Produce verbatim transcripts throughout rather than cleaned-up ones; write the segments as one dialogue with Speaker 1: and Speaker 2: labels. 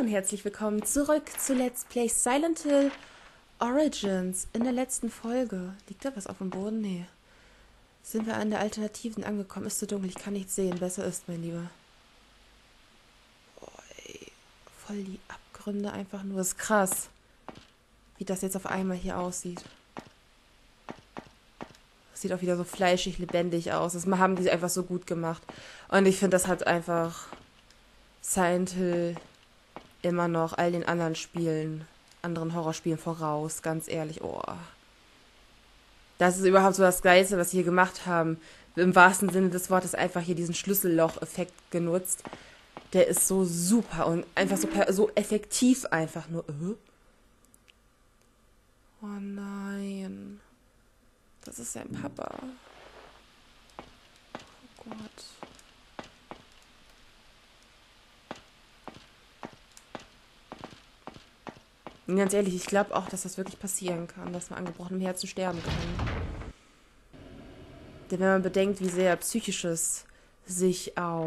Speaker 1: und herzlich willkommen zurück zu Let's Play Silent Hill Origins. In der letzten Folge. Liegt da was auf dem Boden? Nee. Sind wir an der Alternativen angekommen? Ist zu dunkel, ich kann nichts sehen. Besser ist, mein Lieber. Boah, ey. Voll die Abgründe einfach nur. Das ist krass, wie das jetzt auf einmal hier aussieht. Das sieht auch wieder so fleischig, lebendig aus. Das haben die einfach so gut gemacht. Und ich finde, das hat einfach Silent Hill immer noch all den anderen Spielen, anderen Horrorspielen voraus, ganz ehrlich. Oh. Das ist überhaupt so das Geilste, was sie hier gemacht haben. Im wahrsten Sinne des Wortes einfach hier diesen Schlüsselloch-Effekt genutzt. Der ist so super und einfach so, so effektiv einfach nur. Äh? Oh nein. Das ist sein Papa. Oh Gott. Und ganz ehrlich, ich glaube auch, dass das wirklich passieren kann, dass man an gebrochenem Herzen sterben kann. Denn wenn man bedenkt, wie sehr Psychisches sich auf,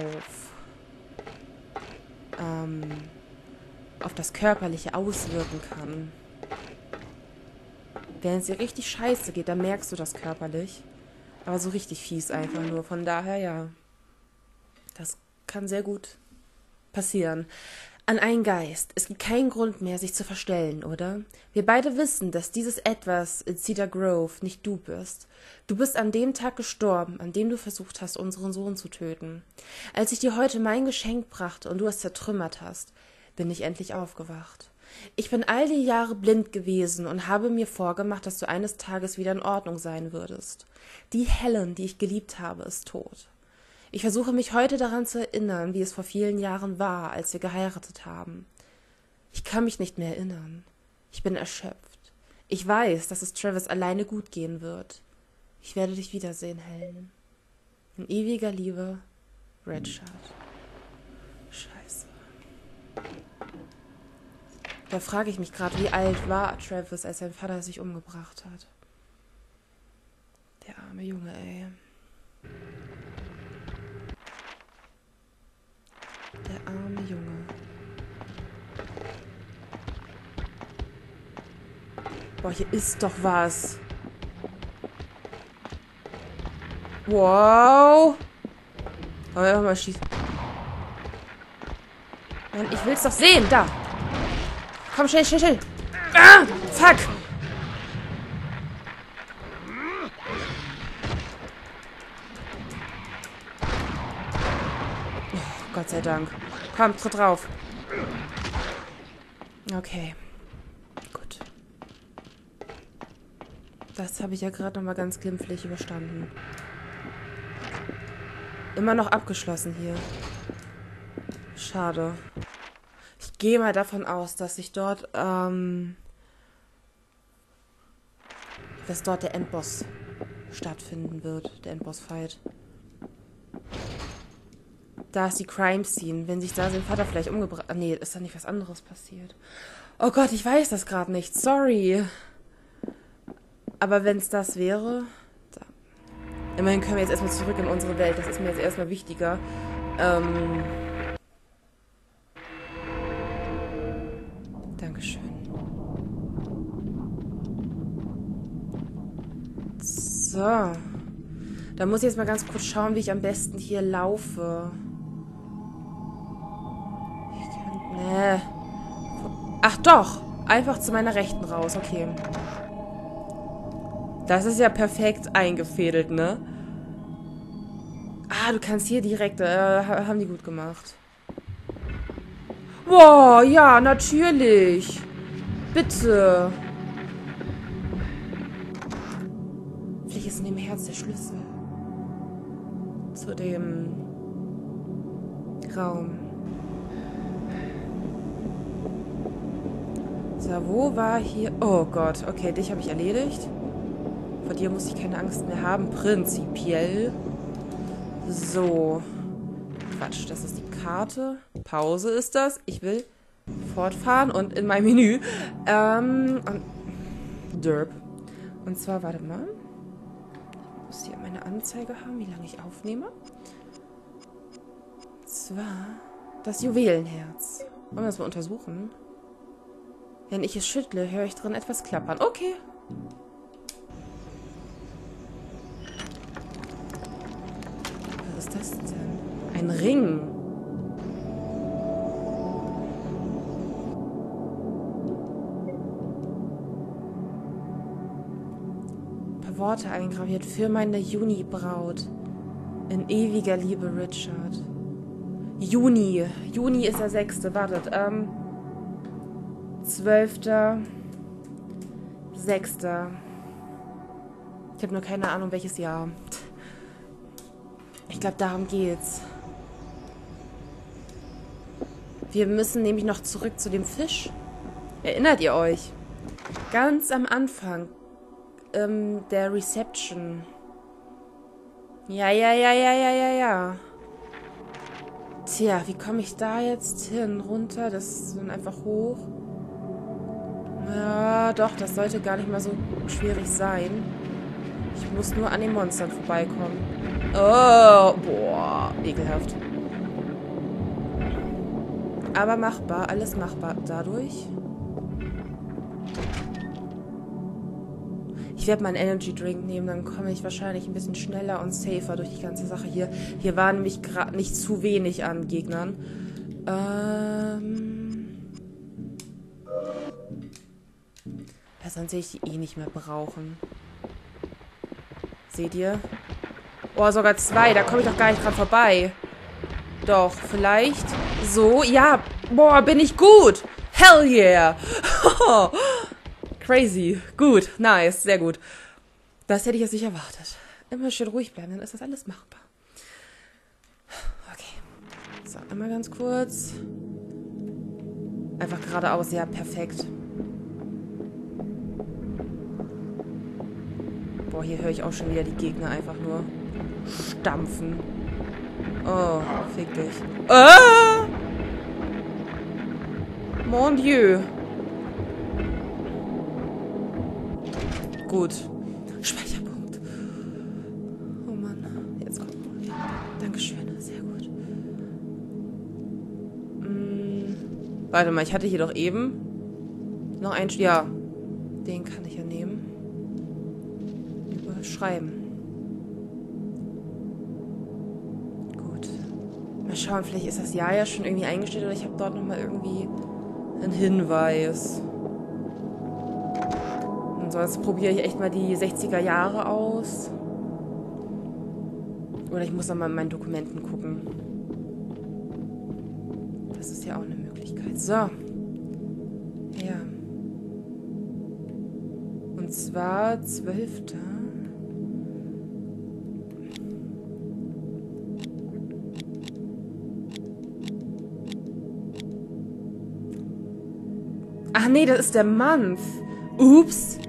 Speaker 1: ähm, auf das Körperliche auswirken kann. Wenn es dir richtig scheiße geht, dann merkst du das körperlich. Aber so richtig fies einfach nur. Von daher, ja. Das kann sehr gut passieren. An einen Geist. Es gibt keinen Grund mehr, sich zu verstellen, oder? Wir beide wissen, dass dieses Etwas in Cedar Grove nicht du bist. Du bist an dem Tag gestorben, an dem du versucht hast, unseren Sohn zu töten. Als ich dir heute mein Geschenk brachte und du es zertrümmert hast, bin ich endlich aufgewacht. Ich bin all die Jahre blind gewesen und habe mir vorgemacht, dass du eines Tages wieder in Ordnung sein würdest. Die Helen, die ich geliebt habe, ist tot. Ich versuche mich heute daran zu erinnern, wie es vor vielen Jahren war, als wir geheiratet haben. Ich kann mich nicht mehr erinnern. Ich bin erschöpft. Ich weiß, dass es Travis alleine gut gehen wird. Ich werde dich wiedersehen, Helen. In ewiger Liebe, Redshirt. Scheiße. Da frage ich mich gerade, wie alt war Travis, als sein Vater sich umgebracht hat. Der arme Junge, ey. Der arme Junge. Boah, hier ist doch was. Wow. Wollen wir einfach mal schießen. Mann, ich will's doch sehen. Da. Komm, schnell, schnell, schnell. Ah, fuck. Oh, Gott sei Dank. Komm, tritt drauf. Okay. Gut. Das habe ich ja gerade noch mal ganz glimpflich überstanden. Immer noch abgeschlossen hier. Schade. Ich gehe mal davon aus, dass sich dort, ähm, dass dort der Endboss stattfinden wird. Der Endboss-Fight. Da ist die Crime Scene. Wenn sich da sein Vater vielleicht umgebracht... Ah, nee, ist da nicht was anderes passiert? Oh Gott, ich weiß das gerade nicht. Sorry. Aber wenn es das wäre... Da. Immerhin können wir jetzt erstmal zurück in unsere Welt. Das ist mir jetzt erstmal wichtiger. Ähm... Dankeschön. So. Da muss ich jetzt mal ganz kurz schauen, wie ich am besten hier laufe. Ich kann... Nee. Ach doch. Einfach zu meiner Rechten raus. Okay. Das ist ja perfekt eingefädelt, ne? Ah, du kannst hier direkt... Äh, haben die gut gemacht. Wow, ja, natürlich. Bitte. Vielleicht ist in dem Herz der Schlüssel zu dem Raum. So, wo war hier... Oh Gott, okay, dich habe ich erledigt. Vor dir muss ich keine Angst mehr haben, prinzipiell. So. Quatsch, das ist die Karte. Pause ist das. Ich will fortfahren und in mein Menü. Ähm, und Derp. Und zwar, warte mal. Ich muss hier meine Anzeige haben, wie lange ich aufnehme. Und zwar das Juwelenherz. Wollen wir das mal untersuchen? Wenn ich es schüttle, höre ich drin etwas klappern. Okay. Was ist das denn? Ein Ring. Ein paar Worte eingraviert. Für meine Juni-Braut. In ewiger Liebe, Richard. Juni. Juni ist der sechste. Wartet. Ähm. Zwölfter. Sechster. Ich habe nur keine Ahnung, welches Jahr. Ich glaube, darum geht's. Wir müssen nämlich noch zurück zu dem Fisch. Erinnert ihr euch? Ganz am Anfang ähm, der Reception. Ja, ja, ja, ja, ja, ja, ja. Tja, wie komme ich da jetzt hin? Runter? Das ist dann einfach hoch. Ja, doch, das sollte gar nicht mal so schwierig sein. Ich muss nur an den Monstern vorbeikommen. Oh, boah, ekelhaft. Aber machbar, alles machbar dadurch. Ich werde mal einen Energy Drink nehmen, dann komme ich wahrscheinlich ein bisschen schneller und safer durch die ganze Sache hier. Hier war nämlich gerade nicht zu wenig an Gegnern. Ähm... Ja, sonst sehe ich die eh nicht mehr brauchen. Seht ihr? Oh, sogar zwei. Da komme ich doch gar nicht dran vorbei. Doch, vielleicht so. Ja, boah, bin ich gut. Hell yeah. Crazy. Gut, nice, sehr gut. Das hätte ich jetzt nicht erwartet. Immer schön ruhig bleiben, dann ist das alles machbar. Okay. So, einmal ganz kurz. Einfach geradeaus. Ja, perfekt. Boah, hier höre ich auch schon wieder die Gegner einfach nur stampfen. Oh, fick dich. Ah! Mon Dieu. Gut. Speicherpunkt. Oh Mann. Jetzt kommt. Dankeschön. Sehr gut. Hm. Warte mal, ich hatte hier doch eben noch einen... Ja. Den kann ich ja nehmen. Überschreiben. Gut. Mal schauen, vielleicht ist das Jahr ja schon irgendwie eingestellt oder ich habe dort nochmal irgendwie einen Hinweis. Ansonsten probiere ich echt mal die sechziger Jahre aus. Oder ich muss nochmal in meinen Dokumenten gucken. Das ist ja auch eine Möglichkeit. So. Ja. Und zwar zwölfter. Ach nee, das ist der Month. Ups.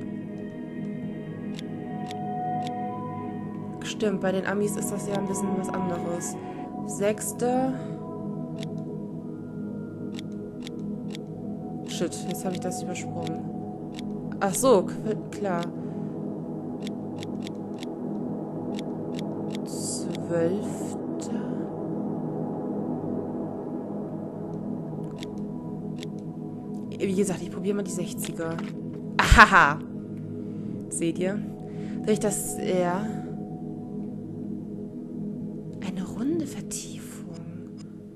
Speaker 1: Stimmt, bei den Amis ist das ja ein bisschen was anderes. Sechster. Shit, jetzt habe ich das übersprungen. Ach so, klar. Zwölfter. Wie gesagt, ich probiere mal die sechziger. Ahaha. Seht ihr? Durch das, ja... Eine runde Vertiefung.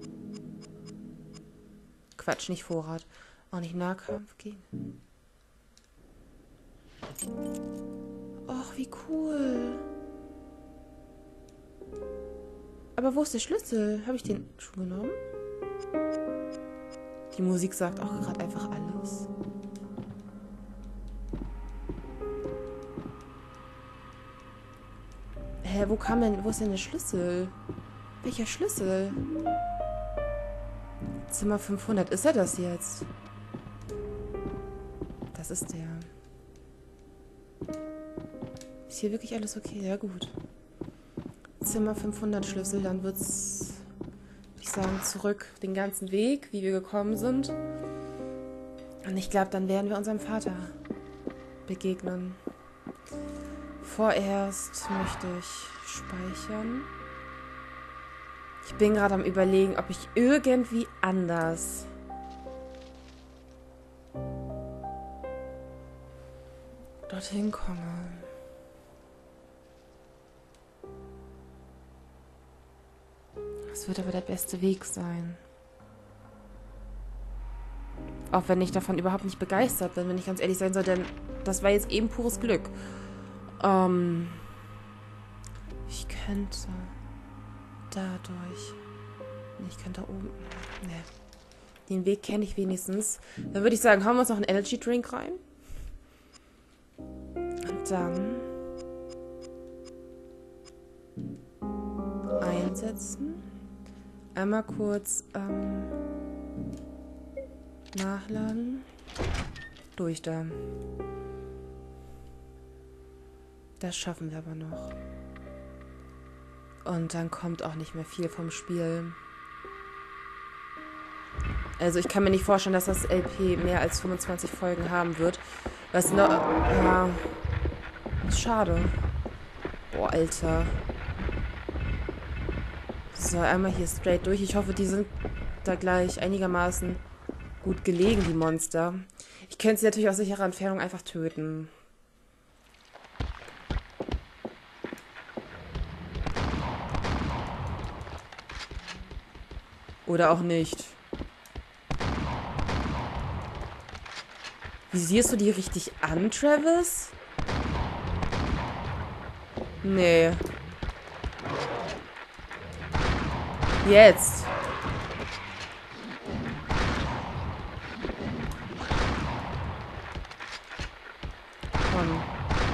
Speaker 1: Quatsch, nicht Vorrat. Auch nicht Nahkampf gegen. Och, wie cool. Aber wo ist der Schlüssel? Habe ich den schon genommen? Die Musik sagt auch gerade einfach alles. Hä, wo kam denn, wo ist denn der Schlüssel? Welcher Schlüssel? Zimmer fünfhundert, ist er das jetzt? Das ist der. Ist hier wirklich alles okay? Ja, gut. Zimmer fünfhundert Schlüssel, dann wird's, würde ich sagen, zurück den ganzen Weg, wie wir gekommen sind. Und ich glaube, dann werden wir unserem Vater begegnen. Vorerst möchte ich speichern. Ich bin gerade am Überlegen, ob ich irgendwie anders dorthin komme. Das wird aber der beste Weg sein. Auch wenn ich davon überhaupt nicht begeistert bin, wenn ich ganz ehrlich sein soll, denn das war jetzt eben pures Glück. Ähm, ich könnte dadurch. Ich könnte da oben. Nee. Den Weg kenne ich wenigstens. Dann würde ich sagen, hauen wir uns noch einen Energy Drink rein. Und dann einsetzen. Einmal kurz ähm, nachladen. Durch da. Das schaffen wir aber noch. Und dann kommt auch nicht mehr viel vom Spiel. Also ich kann mir nicht vorstellen, dass das L P mehr als fünfundzwanzig Folgen haben wird. Was noch... Ja... Ist schade. Boah, Alter. So, einmal hier straight durch. Ich hoffe, die sind da gleich einigermaßen gut gelegen, die Monster. Ich könnte sie natürlich aus sicherer Entfernung einfach töten. Oder auch nicht. Visierst du die richtig an, Travis? Nee. Jetzt. Komm.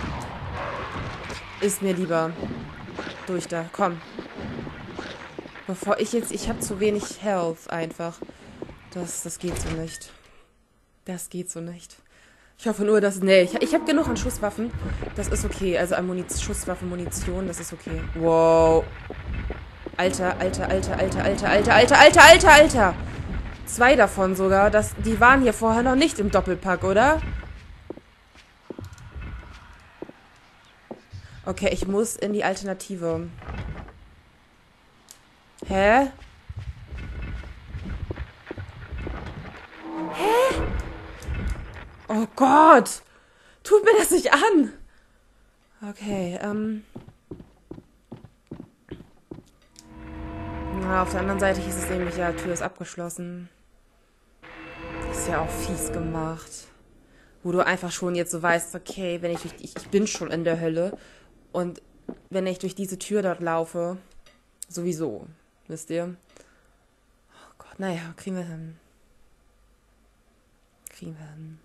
Speaker 1: Ist mir lieber. Durch da. Komm. Bevor ich jetzt... Ich habe zu wenig Health einfach. Das, das geht so nicht. Das geht so nicht. Ich hoffe nur, dass... Nee, ich, ich habe genug an Schusswaffen. Das ist okay. Also an Muniz Schusswaffen, Munition, das ist okay. Wow. Alter, alter, alter, alter, alter, alter, alter, alter, alter, alter. Zwei davon sogar. Das, die waren hier vorher noch nicht im Doppelpack, oder? Okay, ich muss in die Alternative. Hä? Hä? Oh Gott! Tut mir das nicht an! Okay, ähm... Na, auf der anderen Seite hieß es nämlich, ja, Tür ist abgeschlossen. Das ist ja auch fies gemacht. Wo du einfach schon jetzt so weißt, okay, wenn ich durch... Ich, ich bin schon in der Hölle. Und wenn ich durch diese Tür dort laufe... Sowieso. Wisst ihr? Oh Gott, naja, kriegen wir hin. Kriegen wir hin.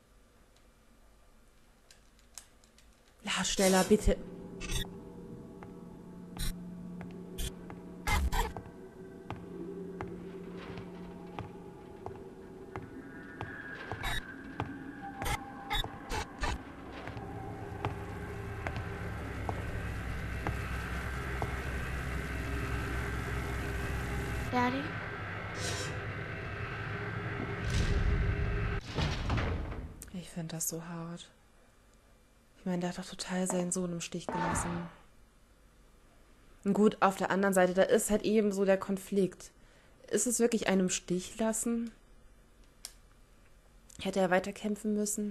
Speaker 1: Ja, schneller, bitte.
Speaker 2: Daddy?
Speaker 1: Ich finde das so hart. Ich meine, der hat doch total seinen Sohn im Stich gelassen. Und gut, auf der anderen Seite, da ist halt eben so der Konflikt. Ist es wirklich einen im Stich lassen? Hätte er weiterkämpfen müssen?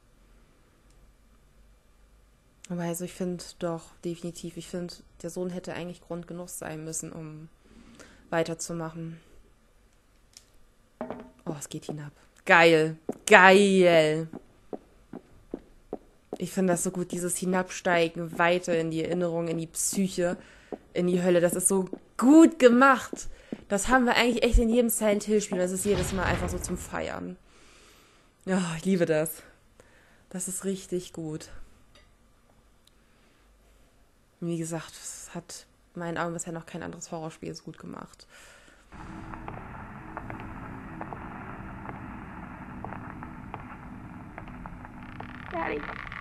Speaker 1: Aber also ich finde doch, definitiv, ich finde, der Sohn hätte eigentlich Grund genug sein müssen, um weiterzumachen. Oh, es geht hinab. Geil. Geil. Ich finde das so gut, dieses Hinabsteigen weiter in die Erinnerung, in die Psyche, in die Hölle. Das ist so gut gemacht. Das haben wir eigentlich echt in jedem Silent Hill Spiel. Das ist jedes Mal einfach so zum Feiern. Ja, ich liebe das. Das ist richtig gut. Wie gesagt, es hat in meinen Augen bisher noch kein anderes Horrorspiel so gut gemacht.
Speaker 2: Daddy.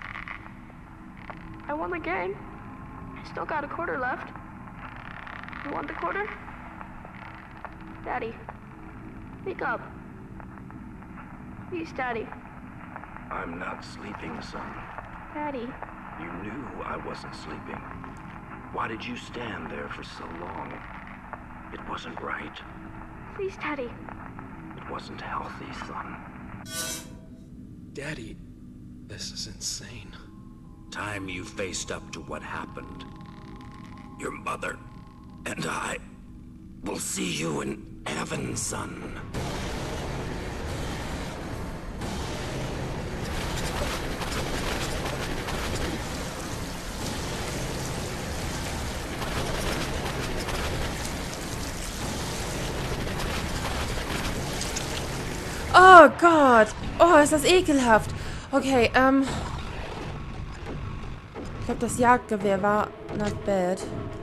Speaker 2: I won the game. I still got a quarter left. You want the quarter? Daddy. Wake up. Please, Daddy.
Speaker 3: I'm not sleeping, son.
Speaker 2: Daddy.
Speaker 3: You knew I wasn't sleeping. Why did you stand there for so long? It wasn't right.
Speaker 2: Please, Daddy.
Speaker 3: It wasn't healthy, son.
Speaker 4: Daddy, this is insane.
Speaker 3: time you faced up to what happened. Your mother and I will see you in heaven, son.
Speaker 1: Oh Gott. Oh, ist das ekelhaft. Okay, ähm... ich glaube, das Jagdgewehr war not bad.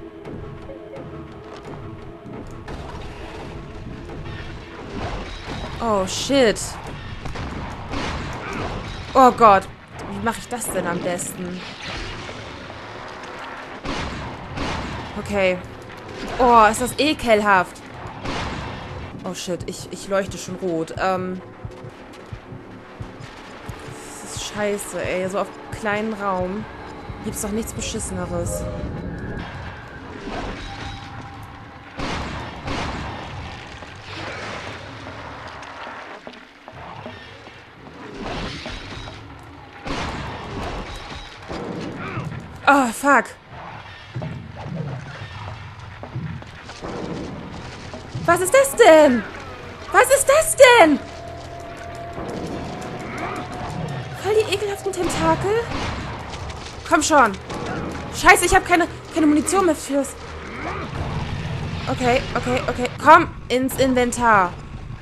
Speaker 1: Oh, shit. Oh Gott. Wie mache ich das denn am besten? Okay. Oh, ist das ekelhaft. Oh shit, ich, ich leuchte schon rot. Ähm. Das ist scheiße, ey. So auf kleinen Raum gibt's doch nichts Beschisseneres. Oh, fuck. Was ist das denn? Was ist das denn? Voll die ekelhaften Tentakel. Komm schon. Scheiße, ich habe keine, keine Munition mehr fürs... Okay, okay, okay. Komm ins Inventar.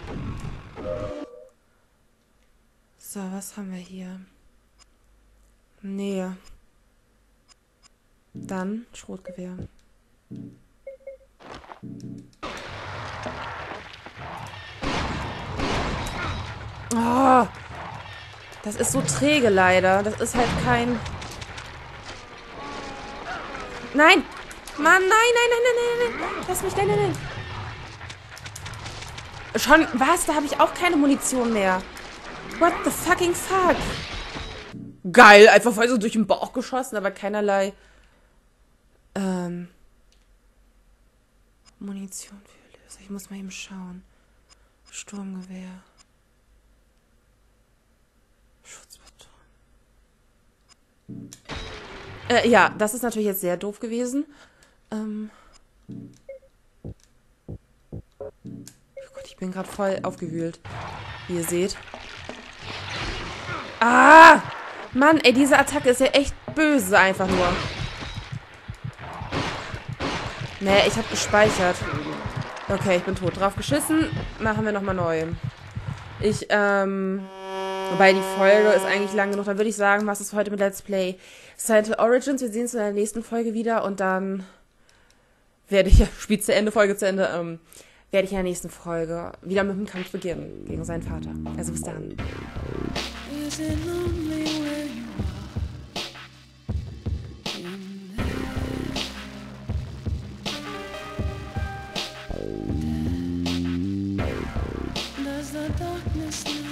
Speaker 1: So, was haben wir hier? Nee. Dann Schrotgewehr. Oh, das ist so träge leider. Das ist halt kein... Nein! Mann, nein, nein, nein, nein, nein, nein. Lass mich, nein, nein, nein. Schon, was? Da habe ich auch keine Munition mehr. What the fucking fuck? Geil, einfach voll so durch den Bauch geschossen, aber keinerlei... Ähm... Munition für Löser. Ich muss mal eben schauen. Sturmgewehr. Schutzpatron. Äh, ja, das ist natürlich jetzt sehr doof gewesen. Ähm. Oh Gott, ich bin gerade voll aufgewühlt. Wie ihr seht. Ah! Mann, ey, diese Attacke ist ja echt böse einfach nur. Nee, ich habe gespeichert. Okay, ich bin tot. Drauf geschissen. Machen wir nochmal neu. Ich, ähm... Wobei die Folge ist eigentlich lang genug. Dann würde ich sagen, was ist heute mit Let's Play Silent Hill Origins. Wir sehen uns in der nächsten Folge wieder. Und dann werde ich... Spiel zu Ende, Folge zu Ende. Ähm, werde ich in der nächsten Folge wieder mit dem Kampf beginnen. Gegen seinen Vater. Also bis dann. Does the darkness